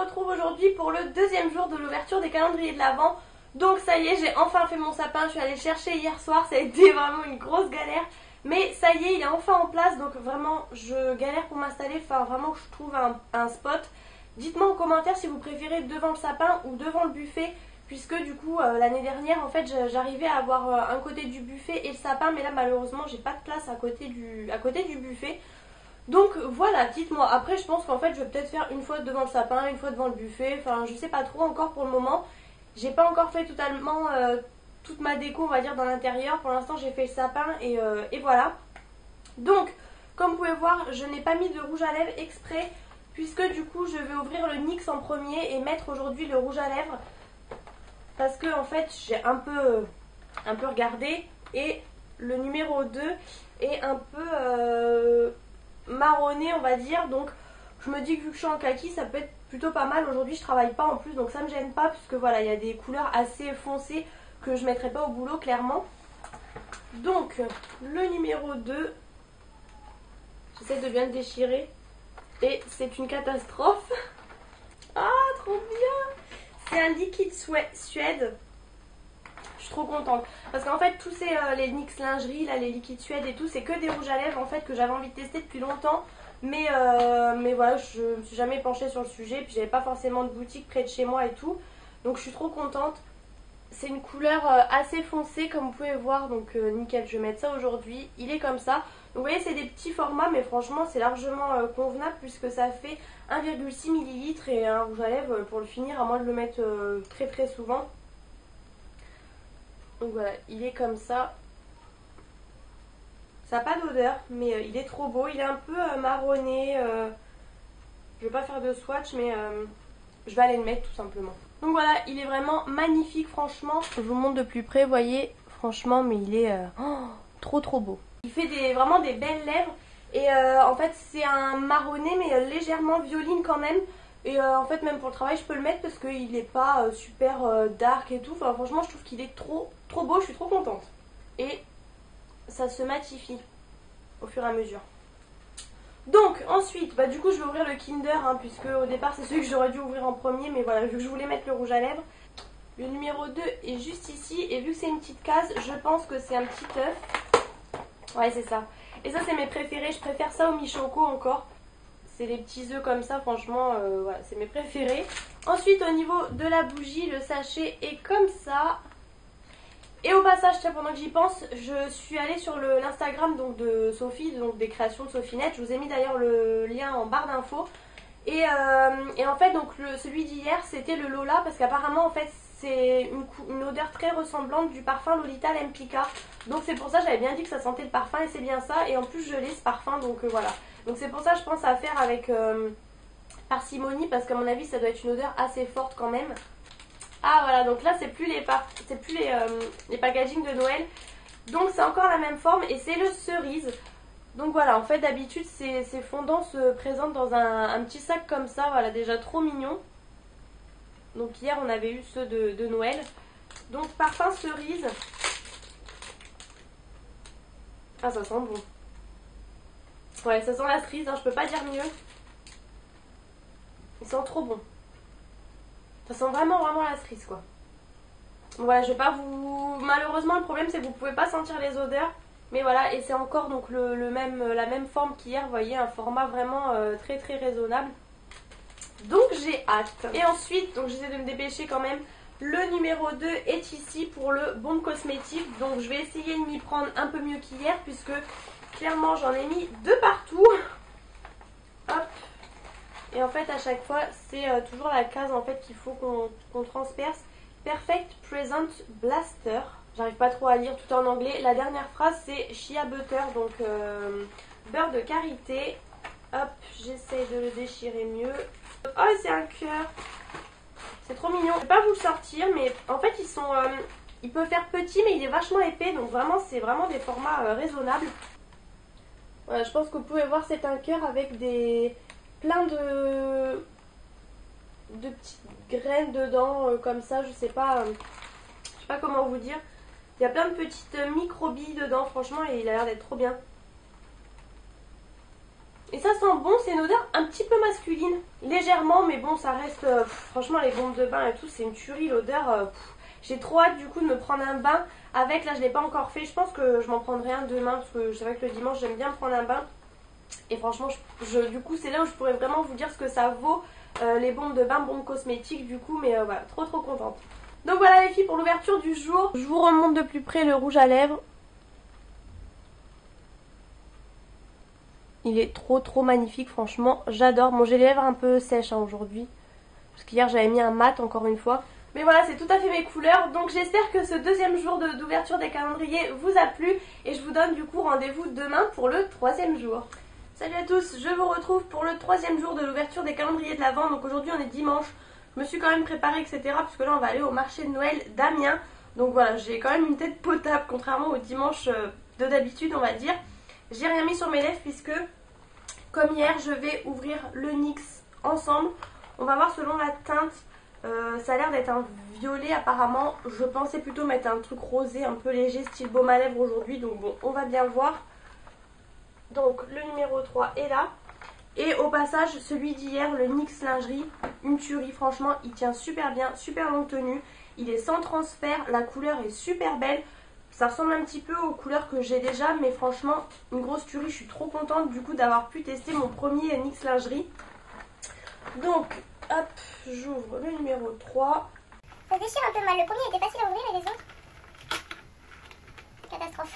retrouve aujourd'hui pour le deuxième jour de l'ouverture des calendriers de l'Avent. Donc ça y est, j'ai enfin fait mon sapin, je suis allée le chercher hier soir, ça a été vraiment une grosse galère. Mais ça y est, il est enfin en place, donc vraiment je galère pour m'installer, enfin vraiment je trouve un spot. Dites-moi en commentaire si vous préférez devant le sapin ou devant le buffet, puisque du coup l'année dernière en fait j'arrivais à avoir un côté du buffet et le sapin, mais là malheureusement j'ai pas de place à côté du buffet. Donc voilà, dites-moi. Après je pense qu'en fait je vais peut-être faire une fois devant le sapin, une fois devant le buffet, enfin je sais pas trop encore pour le moment. J'ai pas encore fait totalement toute ma déco on va dire dans l'intérieur. Pour l'instant j'ai fait le sapin et voilà. Donc comme vous pouvez voir je n'ai pas mis de rouge à lèvres exprès, puisque du coup je vais ouvrir le NYX en premier et mettre aujourd'hui le rouge à lèvres. Parce que en fait j'ai un peu regardé et le numéro 2 est un peu marronné on va dire, donc je me dis que vu que je suis en kaki ça peut être plutôt pas mal. Aujourd'hui je travaille pas en plus donc ça me gêne pas, puisque voilà il y a des couleurs assez foncées que je mettrai pas au boulot clairement. Donc le numéro 2, j'essaie de bien le déchirer et c'est une catastrophe. Ah trop bien, c'est un liquide suède. Je suis trop contente parce qu'en fait tous les NYX lingerie là, les liquides suède et tout, c'est que des rouges à lèvres en fait que j'avais envie de tester depuis longtemps, mais voilà je me suis jamais penchée sur le sujet, puis j'avais pas forcément de boutique près de chez moi et tout, donc je suis trop contente. C'est une couleur assez foncée comme vous pouvez voir, donc nickel, je vais mettre ça aujourd'hui, il est comme ça. Donc vous voyez c'est des petits formats, mais franchement c'est largement convenable puisque ça fait 1,6 ml et un rouge à lèvres pour le finir, à moins de le mettre très souvent. Donc voilà, il est comme ça. Ça n'a pas d'odeur, mais il est trop beau. Il est un peu marronné. Je vais pas faire de swatch, mais je vais aller le mettre tout simplement. Donc voilà, il est vraiment magnifique, franchement. Je vous montre de plus près, vous voyez. Franchement, mais il est trop beau. Il fait vraiment des belles lèvres. Et en fait, c'est un marronné, mais légèrement violine quand même. Et en fait même pour le travail je peux le mettre parce qu'il n'est pas super dark et tout. Enfin franchement je trouve qu'il est trop beau, je suis trop contente. Et ça se matifie au fur et à mesure. Donc ensuite du coup je vais ouvrir le Kinder puisque au départ c'est celui que j'aurais dû ouvrir en premier. Mais voilà, vu que je voulais mettre le rouge à lèvres. Le numéro 2 est juste ici. Et vu que c'est une petite case, je pense que c'est un petit œuf. Ouais c'est ça. Et ça c'est mes préférés, je préfère ça au mi-choco encore. C'est les petits œufs comme ça, franchement, voilà, c'est mes préférés. Ensuite, au niveau de la bougie, le sachet est comme ça. Et au passage, pendant que j'y pense, je suis allée sur l'Instagram de Sophie, donc des créations de Sophinette. Je vous ai mis d'ailleurs le lien en barre d'infos. Et en fait, donc celui d'hier, c'était le Lola, parce qu'apparemment, en fait, c'est une odeur très ressemblante du parfum Lolita Lempicka. Donc c'est pour ça, j'avais bien dit que ça sentait le parfum et c'est bien ça. Et en plus, je l'ai ce parfum, donc voilà. Donc c'est pour ça je pense à faire avec parcimonie, parce qu'à mon avis ça doit être une odeur assez forte quand même. Ah voilà, donc là c'est plus les packaging de Noël. Donc c'est encore la même forme et c'est le cerise. Donc voilà, en fait d'habitude ces fondants se présentent dans un petit sac comme ça. Voilà, déjà trop mignon. Donc hier on avait eu ceux de Noël. Donc parfum cerise. Ah ça sent bon. Ouais, ça sent la cerise, je peux pas dire mieux. Il sent trop bon. Ça sent vraiment la cerise quoi. Donc voilà, je vais pas vous... Malheureusement le problème c'est que vous pouvez pas sentir les odeurs. Mais voilà, et c'est encore donc la même forme qu'hier, vous voyez, un format vraiment très raisonnable. Donc j'ai hâte. Et ensuite, donc j'essaie de me dépêcher quand même. Le numéro 2 est ici pour le Bombe Cosmétique. Donc je vais essayer de m'y prendre un peu mieux qu'hier, puisque clairement j'en ai mis de partout. Hop. Et en fait à chaque fois c'est toujours la case en fait qu'il faut qu'on transperce. Perfect Present Blaster. J'arrive pas trop à lire tout en anglais. La dernière phrase c'est Shea Butter, donc beurre de karité. Hop, j'essaie de le déchirer mieux. Oh, c'est un cœur. C'est trop mignon. Je vais pas vous le sortir, mais en fait ils sont... il peut faire petit mais il est vachement épais, donc vraiment c'est vraiment des formats raisonnables. Voilà, je pense que vous pouvez voir, c'est un cœur avec plein de petites graines dedans comme ça, je sais pas comment vous dire. Il y a plein de petites micro-billes dedans franchement et il a l'air d'être trop bien. Et ça sent bon, c'est une odeur un petit peu masculine. Légèrement, mais bon, ça reste... franchement, les bombes de bain et tout, c'est une tuerie, l'odeur. J'ai trop hâte du coup de me prendre un bain avec. Là, je ne l'ai pas encore fait. Je pense que je m'en prendrai un demain parce que c'est vrai que le dimanche, j'aime bien prendre un bain. Et franchement, du coup, c'est là où je pourrais vraiment vous dire ce que ça vaut, les bombes de bain, bombes cosmétiques du coup. Mais voilà, trop contente. Donc voilà les filles pour l'ouverture du jour. Je vous remonte de plus près le rouge à lèvres. Il est trop magnifique, franchement, j'adore. Bon, j'ai les lèvres un peu sèches aujourd'hui, parce qu'hier j'avais mis un mat encore une fois. Mais voilà, c'est tout à fait mes couleurs. Donc j'espère que ce deuxième jour d'ouverture des calendriers vous a plu. Et je vous donne du coup rendez-vous demain pour le troisième jour. Salut à tous, je vous retrouve pour le troisième jour de l'ouverture des calendriers de l'Avent. Donc aujourd'hui on est dimanche. Je me suis quand même préparée, etc. Parce que là on va aller au marché de Noël d'Amiens. Donc voilà, j'ai quand même une tête potable, contrairement au dimanche de d'habitude, on va dire. J'ai rien mis sur mes lèvres puisque, comme hier, je vais ouvrir le NYX ensemble. On va voir selon la teinte. Ça a l'air d'être un violet apparemment. Je pensais plutôt mettre un truc rosé un peu léger style baume à lèvres aujourd'hui. Donc bon, on va bien voir. Donc le numéro 3 est là. Et au passage, celui d'hier, le NYX lingerie, une tuerie. Franchement, il tient super bien, super longue tenue. Il est sans transfert, la couleur est super belle. Ça ressemble un petit peu aux couleurs que j'ai déjà, mais franchement, une grosse tuerie. Je suis trop contente du coup d'avoir pu tester mon premier NYX lingerie. Donc, hop, j'ouvre le numéro 3. Ça se déchire un peu mal. Le premier était facile à ouvrir et les autres, catastrophe.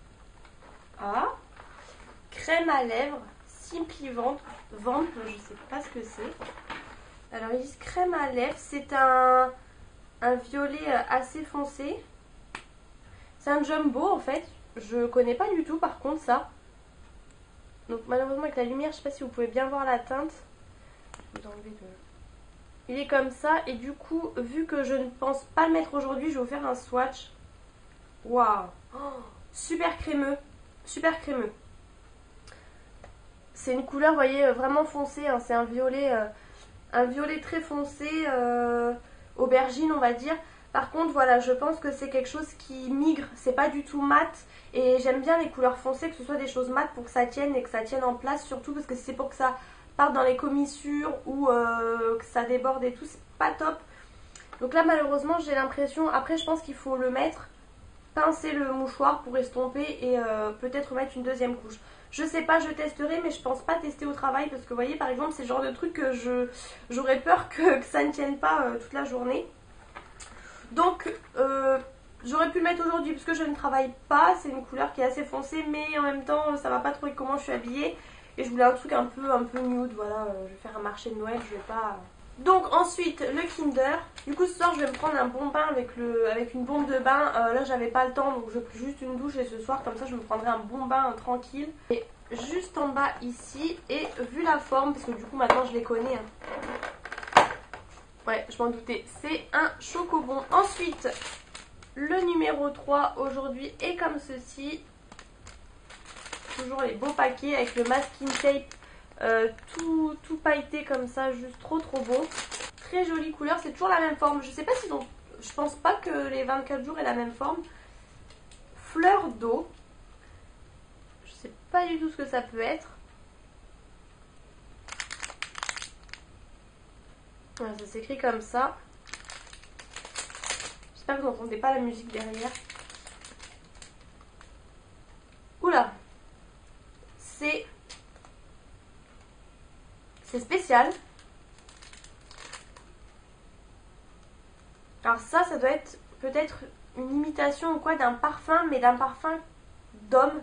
Ah, crème à lèvres, Simply Vamp, je sais pas ce que c'est. Alors ils disent crème à lèvres, c'est un violet assez foncé. C'est un jumbo en fait, je connais pas du tout par contre ça. Donc malheureusement avec la lumière, je sais pas si vous pouvez bien voir la teinte. Je vais vous enlever Il est comme ça et du coup, vu que je ne pense pas le mettre aujourd'hui, je vais vous faire un swatch. Waouh, super crémeux, super crémeux. C'est une couleur, vous voyez, vraiment foncée, hein. C'est un violet très foncé, aubergine on va dire. Par contre voilà, je pense que c'est quelque chose qui migre, c'est pas du tout mat. Et j'aime bien les couleurs foncées, que ce soit des choses mat pour que ça tienne et que ça tienne en place. Surtout parce que si c'est pour que ça parte dans les commissures ou que ça déborde et tout, c'est pas top. Donc là malheureusement j'ai l'impression, après je pense qu'il faut le mettre, pincer le mouchoir pour estomper et peut-être mettre une deuxième couche. Je sais pas, je testerai, mais je pense pas tester au travail parce que vous voyez par exemple c'est le genre de truc que j'aurais peur que ça ne tienne pas toute la journée. Donc j'aurais pu le mettre aujourd'hui parce que je ne travaille pas, c'est une couleur qui est assez foncée mais en même temps ça va pas trop avec comment je suis habillée. Et je voulais un truc un peu nude, voilà, je vais faire un marché de Noël, je vais pas... Donc ensuite le Kinder. Du coup ce soir je vais me prendre un bon bain avec une bombe de bain. Là j'avais pas le temps donc je fais juste une douche et ce soir comme ça je me prendrai un bon bain tranquille. Et juste en bas ici, et vu la forme, parce que du coup maintenant je les connais, hein. Ouais je m'en doutais, c'est un chocobon. Ensuite le numéro 3 aujourd'hui est comme ceci. Toujours les beaux paquets avec le masking tape tout pailleté comme ça, juste trop beau. Très jolie couleur, c'est toujours la même forme. Je sais pas si je pense pas que les 24 jours aient la même forme. Fleur d'eau. Je sais pas du tout ce que ça peut être. Voilà, ça s'écrit comme ça. J'espère que vous n'entendez pas la musique derrière. Oula, c'est spécial. Alors ça doit être peut-être une imitation ou quoi d'un parfum, mais d'un parfum d'homme.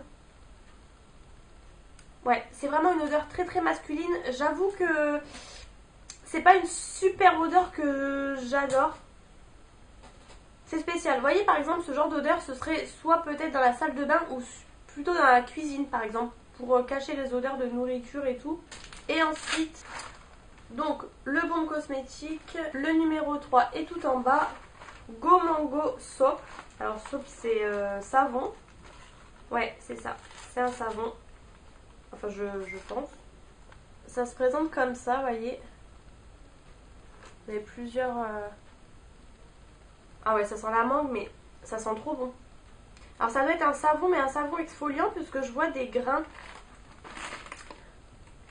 Ouais, c'est vraiment une odeur très masculine. J'avoue que c'est pas une super odeur que j'adore. C'est spécial. Vous voyez par exemple ce genre d'odeur, ce serait soit peut-être dans la salle de bain ou plutôt dans la cuisine par exemple, pour cacher les odeurs de nourriture et tout. Et ensuite, donc le baume cosmétique, le numéro 3 est tout en bas. Go Mango Soap. Alors soap c'est savon. Ouais c'est ça, c'est un savon. Enfin je pense. Ça se présente comme ça, vous voyez. Vous avez plusieurs... Ah ouais ça sent la mangue mais ça sent trop bon. Alors ça doit être un savon mais un savon exfoliant puisque je vois des grains.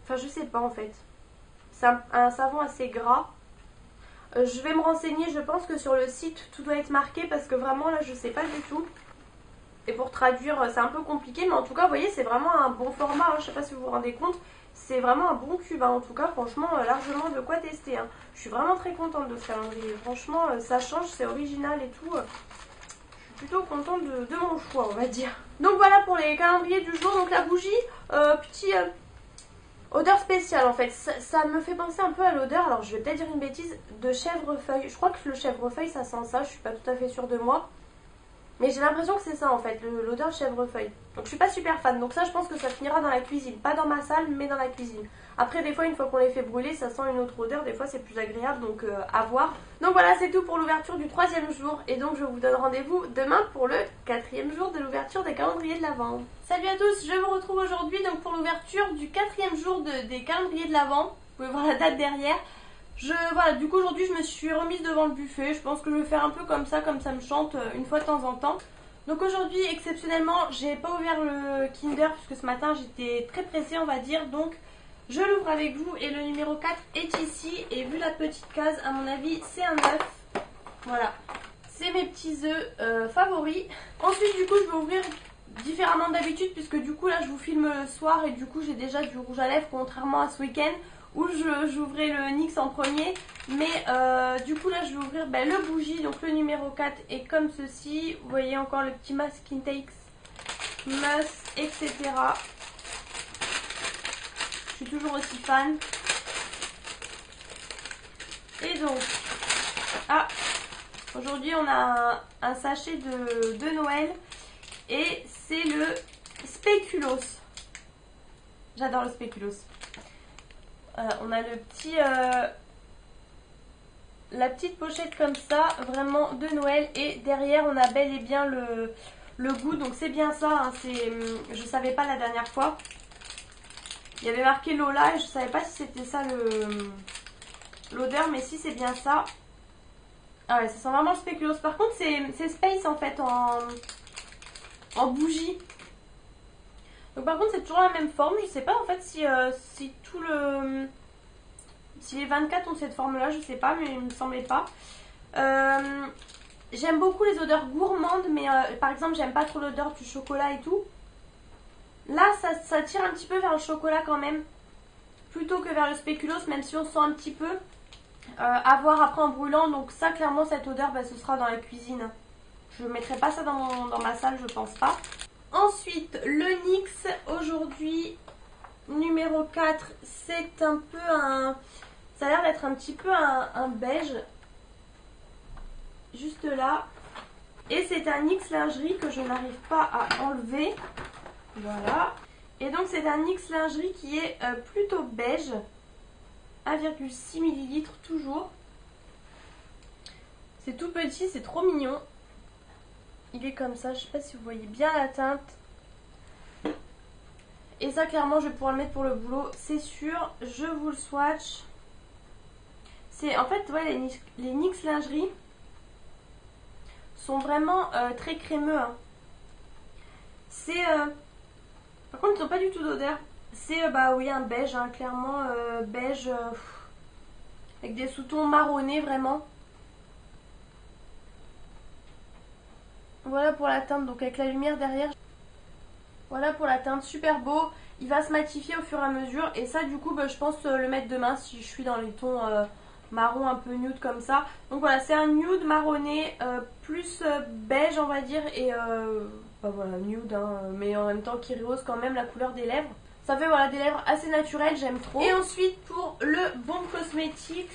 Enfin je sais pas en fait. C'est un savon assez gras. Je vais me renseigner, je pense que sur le site tout doit être marqué parce que vraiment là je sais pas du tout. Et pour traduire c'est un peu compliqué, mais en tout cas vous voyez c'est vraiment un bon format, hein. Je sais pas si vous vous rendez compte. C'est vraiment un bon cube, hein. En tout cas franchement largement de quoi tester, hein. Je suis vraiment très contente de ce calendrier. Franchement ça change, c'est original et tout. Je suis plutôt contente de mon choix on va dire. Donc voilà pour les calendriers du jour. Donc la bougie, petit... odeur spéciale en fait, ça me fait penser un peu à l'odeur, alors je vais peut-être dire une bêtise, de chèvrefeuille. Je crois que le chèvrefeuille ça sent ça, je suis pas tout à fait sûre de moi. Mais j'ai l'impression que c'est ça en fait, l'odeur chèvrefeuille. Donc je suis pas super fan, donc ça je pense que ça finira dans la cuisine. Pas dans ma salle mais dans la cuisine. Après des fois une fois qu'on les fait brûler ça sent une autre odeur, des fois c'est plus agréable donc à voir. Donc voilà c'est tout pour l'ouverture du 3e jour. Et donc je vous donne rendez-vous demain pour le 4e jour de l'ouverture des calendriers de l'Avent. Salut à tous, je vous retrouve aujourd'hui donc pour l'ouverture du 4e jour des calendriers de l'Avent. Vous pouvez voir la date derrière. Voilà, du coup aujourd'hui je me suis remise devant le buffet. Je pense que je vais faire un peu comme ça me chante une fois de temps en temps. Donc aujourd'hui exceptionnellement j'ai pas ouvert le Kinder puisque ce matin j'étais très pressée on va dire. Donc je l'ouvre avec vous et le numéro 4 est ici. Et vu la petite case à mon avis c'est un œuf. Voilà, c'est mes petits œufs favoris. Ensuite du coup je vais ouvrir différemment d'habitude puisque du coup là je vous filme le soir et du coup j'ai déjà du rouge à lèvres contrairement à ce week-end où j'ouvrais le NYX en premier. Mais du coup là je vais ouvrir le bougie, donc le numéro 4 est comme ceci. Vous voyez encore le petit masking takes, masque, etc. Je suis toujours aussi fan. Et donc, aujourd'hui on a un sachet de Noël. Et c'est le spéculoos. J'adore le spéculoos. On a le petit... la petite pochette comme ça, vraiment de Noël. Et derrière on a bel et bien le goût. Donc c'est bien ça, hein, je savais pas la dernière fois. Il y avait marqué Lola et je savais pas si c'était ça l'odeur. Mais si c'est bien ça. Ah ouais, ça sent vraiment le spéculoos. Par contre c'est Space en fait en bougie. Donc par contre c'est toujours la même forme. Je sais pas en fait si si les 24 ont cette forme là, je sais pas, mais il me semblait pas. J'aime beaucoup les odeurs gourmandes, mais par exemple j'aime pas trop l'odeur du chocolat et tout. Là ça tire un petit peu vers le chocolat quand même, plutôt que vers le spéculoos, même si on sent un petit peu. À voir après en brûlant. Donc ça clairement cette odeur ce sera dans la cuisine. Je ne mettrai pas ça dans ma salle, je pense pas. Ensuite, le NYX, aujourd'hui, numéro 4, c'est un peu un... Ça a l'air d'être un petit peu un beige. Juste là. Et c'est un NYX lingerie que je n'arrive pas à enlever. Voilà. Et donc c'est un NYX lingerie qui est plutôt beige. 1,6 ml toujours. C'est tout petit, c'est trop mignon. Il est comme ça, je sais pas si vous voyez bien la teinte. Et ça clairement je vais pouvoir le mettre pour le boulot, c'est sûr. Je vous le swatch. C'est en fait ouais, les NYX lingerie sont vraiment très crémeux, hein. C'est par contre ils n'ont pas du tout d'odeur. C'est oui un beige, hein, clairement beige avec des sous-tons marronnés vraiment. Voilà pour la teinte, donc avec la lumière derrière. Voilà pour la teinte, super beau. Il va se matifier au fur et à mesure. Et ça du coup je pense le mettre demain si je suis dans les tons marron un peu nude comme ça. Donc voilà, c'est un nude marronné plus beige on va dire. Et voilà, nude hein, mais en même temps qui rehausse quand même la couleur des lèvres. Ça fait voilà des lèvres assez naturelles, j'aime trop. Et ensuite pour le Bomb Cosmetics,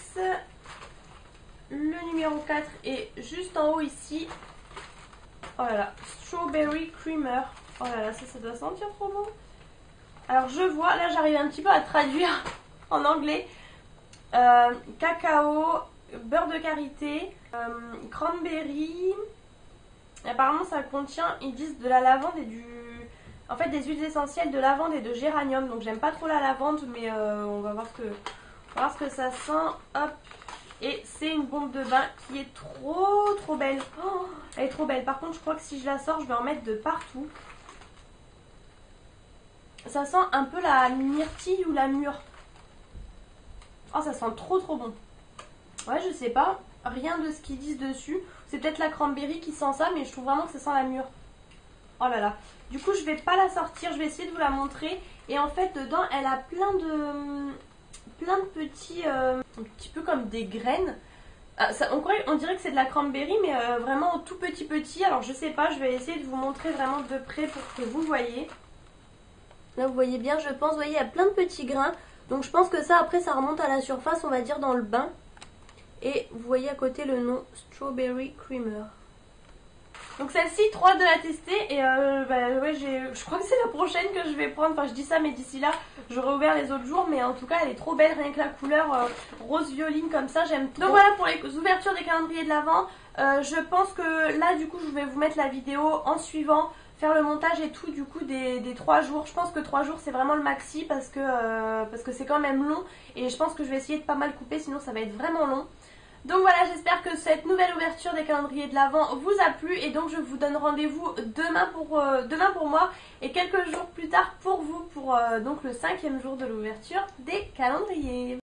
le numéro 4 est juste en haut ici. Oh là là, Strawberry Creamer. Oh là là, ça doit sentir trop bon. Alors je vois, là j'arrive un petit peu à traduire en anglais. Cacao, beurre de karité, cranberry. Apparemment ça contient, ils disent de la lavande et en fait des huiles essentielles de lavande et de géranium. Donc j'aime pas trop la lavande, mais on va voir ce que ça sent. Hop. Et c'est une bombe de bain qui est trop belle. Oh, elle est trop belle. Par contre, je crois que si je la sors, je vais en mettre de partout. Ça sent un peu la myrtille ou la mûre. Oh, ça sent trop bon. Ouais, je sais pas, rien de ce qu'ils disent dessus. C'est peut-être la cranberry qui sent ça, mais je trouve vraiment que ça sent la mûre. Oh là là. Du coup, je vais pas la sortir, je vais essayer de vous la montrer. Et en fait, dedans, elle a plein de petits, un petit peu comme des graines. Ah, ça, on dirait que c'est de la cranberry, mais vraiment tout petit. Alors, je sais pas, je vais essayer de vous montrer vraiment de près pour que vous voyez. Là, vous voyez bien, je pense, vous voyez, il y a plein de petits grains. Donc, je pense que ça, après, ça remonte à la surface, on va dire, dans le bain. Et vous voyez à côté le nom Strawberry Creamer. Donc celle-ci, trop hâte de la tester. Et ouais, je crois que c'est la prochaine que je vais prendre. Enfin, je dis ça, mais d'ici là, j'aurai ouvert les autres jours. Mais en tout cas, elle est trop belle, rien que la couleur rose violine comme ça, j'aime trop. Donc voilà pour les ouvertures des calendriers de l'Avent. Je pense que là, du coup, je vais vous mettre la vidéo en suivant, faire le montage et tout, du coup, des 3 jours. Je pense que 3 jours, c'est vraiment le maxi parce que c'est quand même long. Et je pense que je vais essayer de pas mal couper, sinon ça va être vraiment long. Donc voilà, j'espère que cette nouvelle ouverture des calendriers de l'Avent vous a plu. Et donc je vous donne rendez-vous demain pour moi et quelques jours plus tard pour vous, pour donc le 5e jour de l'ouverture des calendriers.